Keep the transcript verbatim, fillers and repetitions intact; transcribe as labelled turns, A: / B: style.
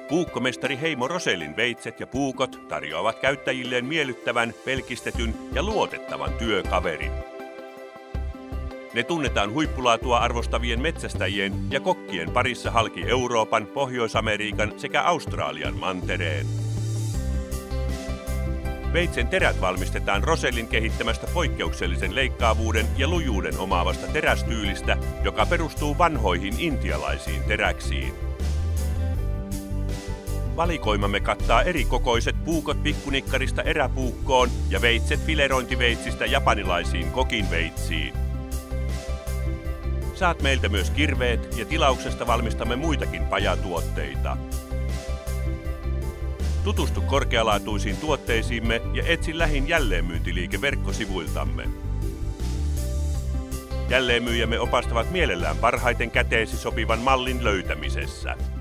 A: Puukkomestari Heimo Rosellin veitset ja puukot tarjoavat käyttäjilleen miellyttävän, pelkistetyn ja luotettavan työkaverin. Ne tunnetaan huippulaatua arvostavien metsästäjien ja kokkien parissa halki Euroopan, Pohjois-Amerikan sekä Australian mantereen. Veitsen terät valmistetaan Rosellin kehittämästä poikkeuksellisen leikkaavuuden ja lujuuden omaavasta terästyylistä, joka perustuu vanhoihin intialaisiin teräksiin. Valikoimamme kattaa eri kokoiset puukot pikkunikkarista eräpuukkoon ja veitset filerointiveitsistä japanilaisiin kokinveitsiin. Saat meiltä myös kirveet ja tilauksesta valmistamme muitakin pajatuotteita. Tutustu korkealaatuisiin tuotteisiimme ja etsi lähin jälleenmyyntiliike verkkosivuiltamme. Jälleenmyyjämme opastavat mielellään parhaiten käteesi sopivan mallin löytämisessä.